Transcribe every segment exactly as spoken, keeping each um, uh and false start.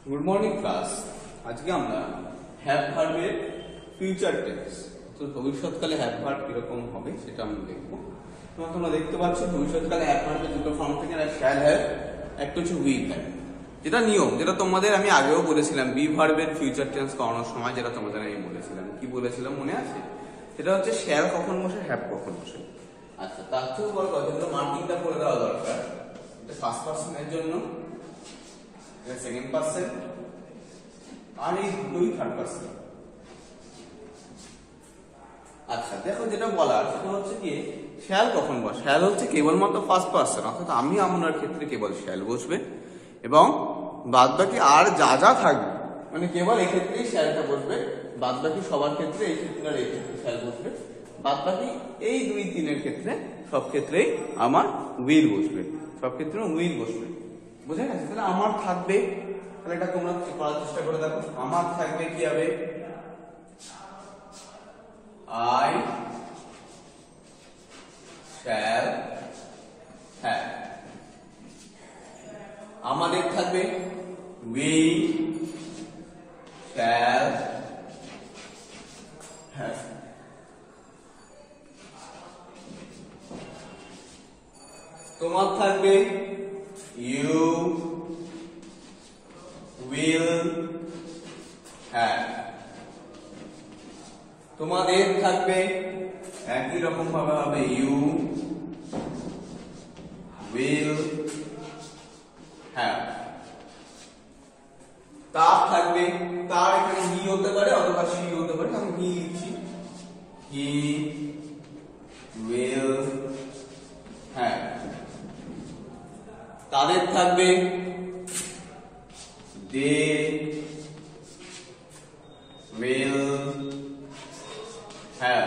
Good morning class. আজকে আমরা have ভার্বের ফিউচার টেন্স, তো ভবিষ্যৎকালে হ্যাভ ভার্ব কিরকম হবে সেটা আমরা দেখবো। তোমরা দেখতে পাচ্ছ ভবিষ্যৎকালে হ্যাভ ভার্বের দুটো ফর্ম থেকে শ্যাল হ্যাভ, একটা হচ্ছে উইল হ্যাভ। যেটা নিয়ম, যেটা তোমাদের আমি আগেও বলেছিলাম বি ভার্বের ফিউচার টেন্স করানোর সময়, যেটা তোমাদের আমি বলেছিলাম। কি বলেছিলাম মনে আছে? সেটা হচ্ছে শ্যাল কখন বসে, হ্যাভ কখন বসে। আচ্ছা, তার থেকেও বড় কথা হলো মার্কিংটা করে দেওয়া দরকার। এটা ফার্স্ট পার্সনের জন্য, এটা সেকেন্ড পার্সন, আর এই দুই থার্ড পার্সন। আচ্ছা দেখো, যেটা বলার সেটা হচ্ছে কি শ্যাল কখন বসে। শ্যাল হচ্ছে কেবলমাত্র ফার্স্ট পার্সন, অর্থাৎ আমি আপনার ক্ষেত্রে কেবল শ্যাল বসবে, এবং বাদ বাকি আর যা যা থাকবে মানে কেবল এই ক্ষেত্রেই শ্যালটা বসবে, বাদ বাকি সবার ক্ষেত্রে এই ক্ষেত্রে আর এই ক্ষেত্রে শ্যাল বসবে, বাদ বাকি এই দুই তিনের ক্ষেত্রে সব ক্ষেত্রেই আমার উইল বসবে, সব ক্ষেত্রে উইল বসবে। বুঝে গেছে? তাহলে আমার থাকবে, তাহলে এটা তোমরা করার চেষ্টা করে দেখো। আমার থাকবে কি হবে, I shall have। আমাদের থাকবে we shall have। তোমার থাকবে you will have। তোমাদের থাকবে একই রকম ভাবে হবে you will have। তার থাকবে, তার এখানে হি হতে পারে অথবা she হতে পারে, আমি হি লিখছি, he will have। তাদের থাকবে they will have।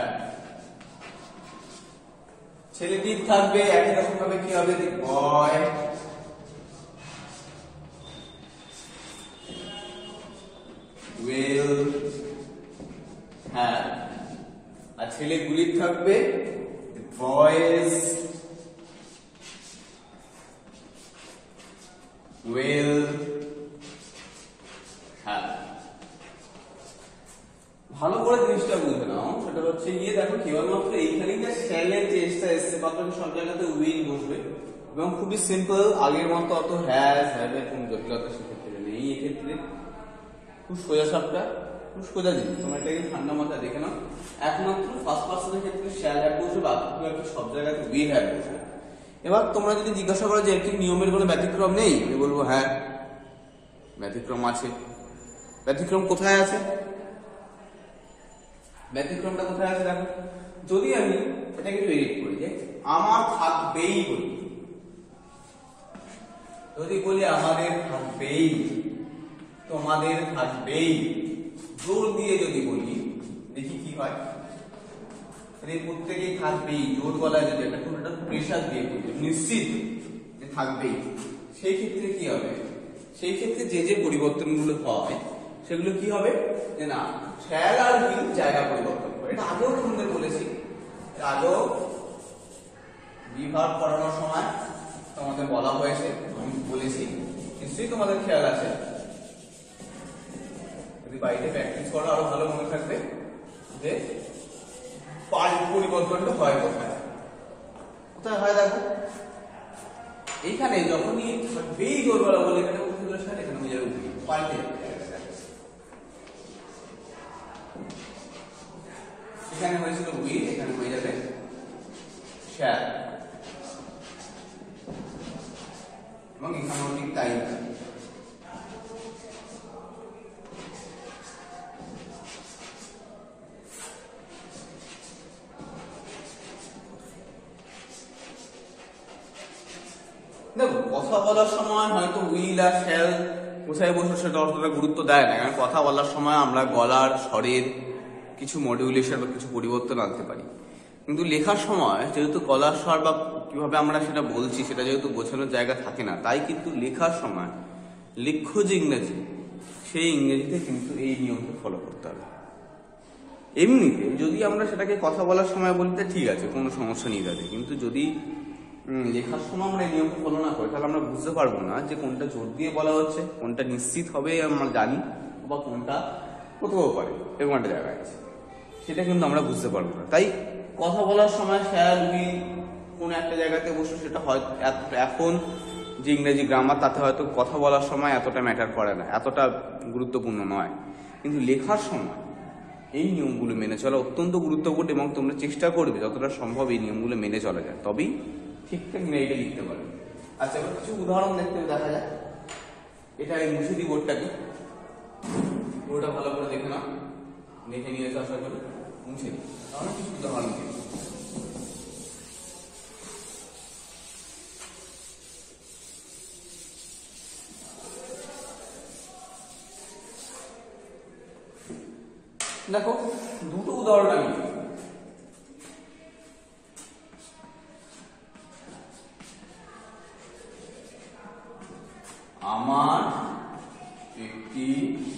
ছেলেটির থাকবে একই রকম ভাবে কি হবে, বয় will have। আর ছেলেগুলির থাকবে boys will have। ভালো করে জিনিসটা বুঝে নাও, সেটা হচ্ছে গিয়ে দেখো কেবলমাত্র এইখানেই যে শ্যালের চেষ্টা এসছে, বাকি সব জায়গাতে উইল বসবে, এবং খুবই সিম্পল, আগের মতো অত হ্যাজ হ্যাভের কোন জটিলতা সেক্ষেত্রে নেই। এক্ষেত্রে খুব সোজা সাপটা, খুব সোজা জিনিস, তোমরা এটাকে ঠান্ডা মাথায় দেখে নাও। একমাত্র ফার্স্ট পার্সনের ক্ষেত্রে শ্যাল হ্যাভ বসবে, বাকি সব জায়গাতে উইল হ্যাভ বসবে। এবার তোমরা যদি জিজ্ঞাসা করো যে একটি নিয়মের কোনো ব্যতিক্রম নেই, আমি বলবো হ্যাঁ ব্যতিক্রম আছে। ব্যতিক্রম কোথায় আছে? ব্যতিক্রমটা কোথায় আছে দেখো, যদি আমি এটাকে একটু এডিট করি যে আমার থাকবেই বলি, যদি বলি আমাদের থাকবেই, তোমাদের থাকবেই, জোর দিয়ে যদি বলি দেখি কি হয়। প্রত্যেকেই থাকবেই, জোর গলায় যদি একটা কোনটা প্রেসার দিয়ে বলি নিশ্চিত যে থাকবেই, সেই ক্ষেত্রে কি হবে? সেই ক্ষেত্রে যে যে পরিবর্তনগুলো হয় সেগুলো কি হবে, যে না শ্যাল আর উইল জায়গা পরিবর্তন করে। এটা আগেও তোমাদের বলেছি, আগেও বি ভার্ব পড়ানোর সময় তোমাদের বলা হয়েছে, আমি বলেছি, নিশ্চয়ই তোমাদের খেয়াল আছে। যদি বাড়িতে প্র্যাকটিস করো আরো ভালো মনে থাকবে যে পরিবর্তনটা হয় কোথায়। কোথায় হয় দেখো, এইখানে যখনই থাকবেই জোর বলা বলে এখানে উঠে শ্যাল, এখানে হয়ে যাবে উইল, পাল্টে এখানে হয়েছিল উইল, এখানে হয়ে যাবে শ্যাল, এবং এখানেও ঠিক তাই। দেখো কথা বলার সময় হয়তো উইল আর শ্যাল কোথায় বসে সেটা অতটা গুরুত্ব দেয় না, কারণ কথা বলার সময় আমরা গলার স্বরের কিছু মডিউলেশন বা কিছু পরিবর্তন আনতে পারি। কিন্তু লেখার সময় যেহেতু গলার স্বর বা কিভাবে আমরা সেটা বলছি সেটা যেহেতু বোঝানোর জায়গা থাকে না, তাই কিন্তু লেখার সময় লেখ্য যে ইংরেজি, সেই ইংরেজিতে কিন্তু এই নিয়মটা ফলো করতে হবে। এমনিতে যদি আমরা সেটাকে কথা বলার সময় বলতে ঠিক আছে, কোনো সমস্যা নেই তাতে, কিন্তু যদি লেখার সময় আমরা এই নিয়মটা ফলো না করি তাহলে আমরা বুঝতে পারবো না যে কোনটা জোর দিয়ে বলা হচ্ছে, কোনটা নিশ্চিত হবে আমরা জানি, বা কোনটা কোথাও পারে এরকম একটা জায়গায় আছে, সেটা কিন্তু আমরা বুঝতে পারবো না। তাই কথা বলার সময় শ্যাল উইল কোন একটা জায়গাতে বসে সেটা হয়তো এখন যে ইংরেজি গ্রামার তাতে হয়তো কথা বলার সময় এতটা ম্যাটার করে না, এতটা গুরুত্বপূর্ণ নয়, কিন্তু লেখার সময় এই নিয়মগুলো মেনে চলা অত্যন্ত গুরুত্বপূর্ণ এবং তোমরা চেষ্টা করবে যতটা সম্ভব এই নিয়মগুলো মেনে চলা যায়, তবেই ঠিকঠাক মেয়েটা লিখতে পারবে। আচ্ছা, এবার কিছু উদাহরণ দেখতে দেখা যায়। এটা এই মুছে দিই বোর্ডটাকে, বোর্ডটা ভালো করে দেখে না, দেখে নিয়েছে আশা করি, মুছে দিই, তাহলে কিছু উদাহরণ দিই। দেখো দুটো উদাহরণ আমি আমার একটি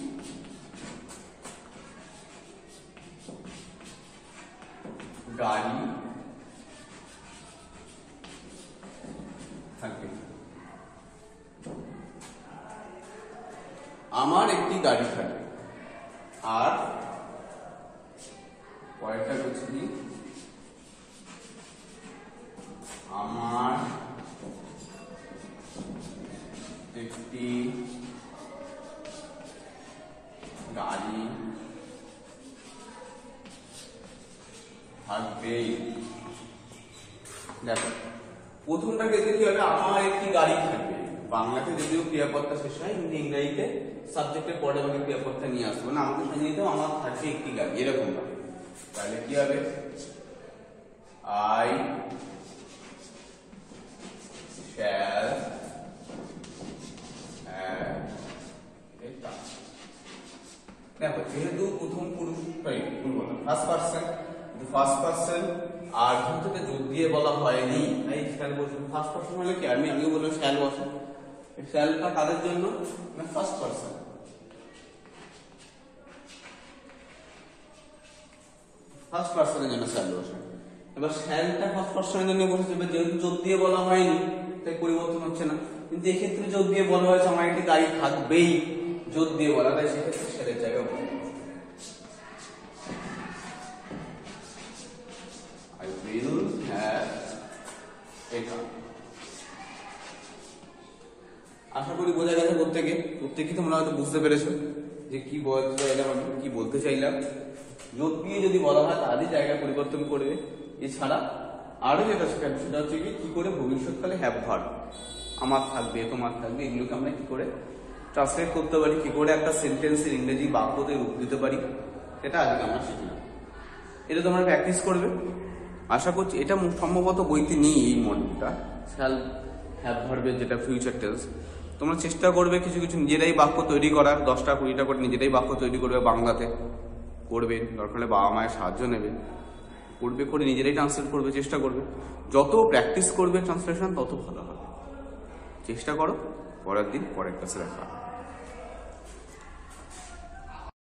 গাড়ি থাকবে, আমার একটি গাড়ি থাকবে, আর কয়েকটা বলছি আমার একটি গাড়ি থাকবে। দেখো প্রথমটা ক্ষেত্রে কি হবে, আমার একটি গাড়ি থাকবে, বাংলাতে যদিও ক্রিয়াপদটা শেষ হয় কিন্তু ইংরেজিতে সাবজেক্টের পরে আমাকে ক্রিয়াপদটা নিয়ে আসবো না, আমাকে সাজিয়ে দিতে আমার থাকবে একটি গাড়ি, এরকম ভাবে। তাহলে কি হবে, আই শ্যাল দেখো যেহেতু প্রথম পুরুষ ফার্স্ট পার্সন, ফার্স্ট পার্সন আর যেহেতু জোর দিয়ে বলা হয়নি তাই শ্যাল বসবে। ফার্স্ট পার্সন হলে কি আমি আমিও বললাম শ্যাল বসে, শ্যালটা কাদের জন্য, ফার্স্ট পার্সন, ফার্স্ট পার্সনের জন্য শ্যাল বসে। এবার শ্যালটা ফার্স্ট পার্সনের জন্য বসেছে, যেহেতু জোর দিয়ে বলা হয়নি তাই পরিবর্তন হচ্ছে না, কিন্তু এক্ষেত্রে জোর দিয়ে বলা হয়েছে আমার একটি গাড়ি থাকবেই, জোর দিয়ে বলা, তাই সেক্ষেত্রে শ্যালের জায়গায় বলে I will have a car। আশা করি বোঝা গেছে প্রত্যেকে, প্রত্যেকে তোমরা হয়তো বুঝতে পেরেছো যে কি বলতে চাইলাম, আমি কি বলতে চাইলাম। জোর দিয়ে যদি বলা হয় তাহলে জায়গা পরিবর্তন করবে। এছাড়া আরো যেটা শেখাবে সেটা হচ্ছে কি কি করে ভবিষ্যৎকালে হ্যাভ ভার্ব আমার থাকবে, তোমার থাকবে, এগুলোকে আমরা কি করে ট্রান্সলেট করতে পারি, কি করে একটা সেন্টেন্সের ইংরেজি বাক্যতে রূপ দিতে পারি, সেটা আজকে আমরা শিখলাম। এটা তোমরা প্র্যাকটিস করবে। আশা করছি এটা সম্ভবত বইতে নেই এই মডেলটা, শ্যাল হ্যাভ ভার্বের যেটা ফিউচার টেন্স। তোমরা চেষ্টা করবে কিছু কিছু নিজেরাই বাক্য তৈরি করার, দশটা কুড়িটা করে নিজেরাই বাক্য তৈরি করবে বাংলাতে, করবে দরকার হলে বাবা মায়ের সাহায্য নেবে, করবে করে নিজেরাই ট্রান্সলেট করবে, চেষ্টা করবে। যত প্র্যাকটিস করবে ট্রান্সলেশন তত ভালো হবে। চেষ্টা করো, পরের দিন পরের ক্লাসে দেখা।